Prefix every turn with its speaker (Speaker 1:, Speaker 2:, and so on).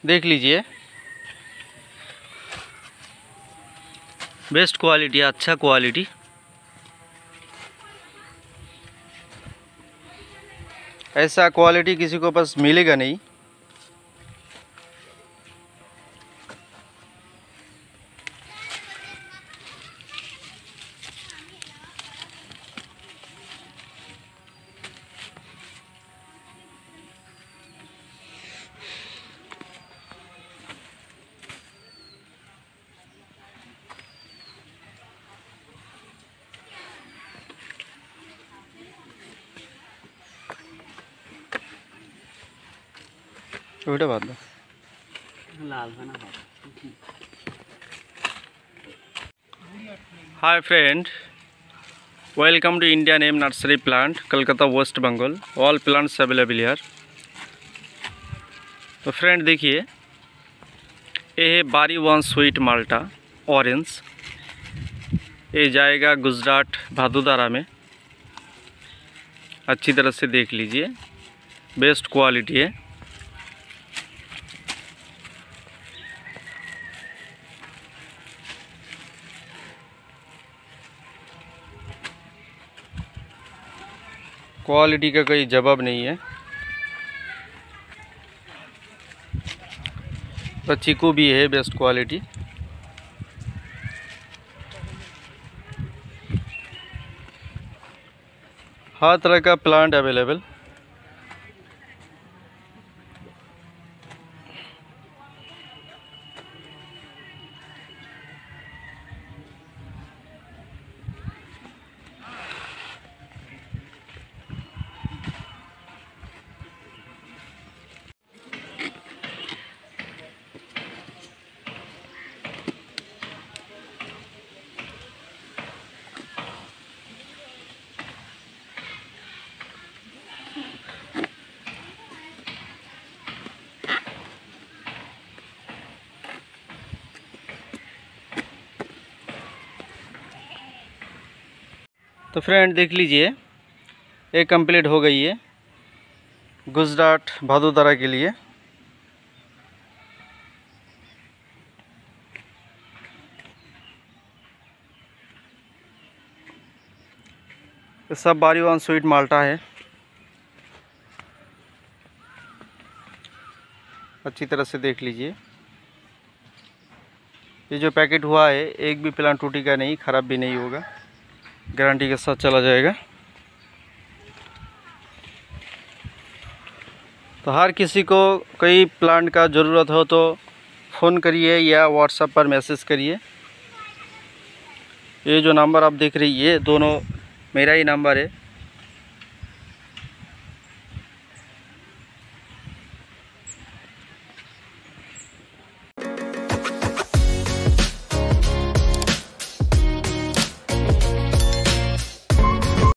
Speaker 1: देख लीजिए, best quality, अच्छा क्वालिटी। ऐसा क्वालिटी किसी को पास मिलेगा नहीं। ওইটা বাদ দাও। Hi friend, welcome to Indian Neem Nursery Plant, Kolkata, West Bengal. All plants available here. तो फ्रेंड देखिए, ये है बारी वन स्वीट माल्टा ऑरेंज। ये जाएगा गुजरात भादोदरा में। अच्छी तरह से देख लीजिए, बेस्ट क्वालिटी है। क्वालिटी का कोई जवाब नहीं है। तो चीकू भी है बेस्ट क्वालिटी। हर तरह का प्लांट अवेलेबल। तो फ्रेंड देख लीजिए, ये कंप्लीट हो गई है गुजरात भादोदरा के लिए। ये सब बारी वन स्वीट माल्टा है। अच्छी तरह से देख लीजिए, ये जो पैकेट हुआ है एक भी प्लांट टूटेगा नहीं, ख़राब भी नहीं होगा, गारंटी के साथ चला जाएगा। तो हर किसी को कोई प्लांट का ज़रूरत हो तो फ़ोन करिए या व्हाट्सएप पर मैसेज करिए। ये जो नंबर आप देख रही है, दोनों मेरा ही नंबर है।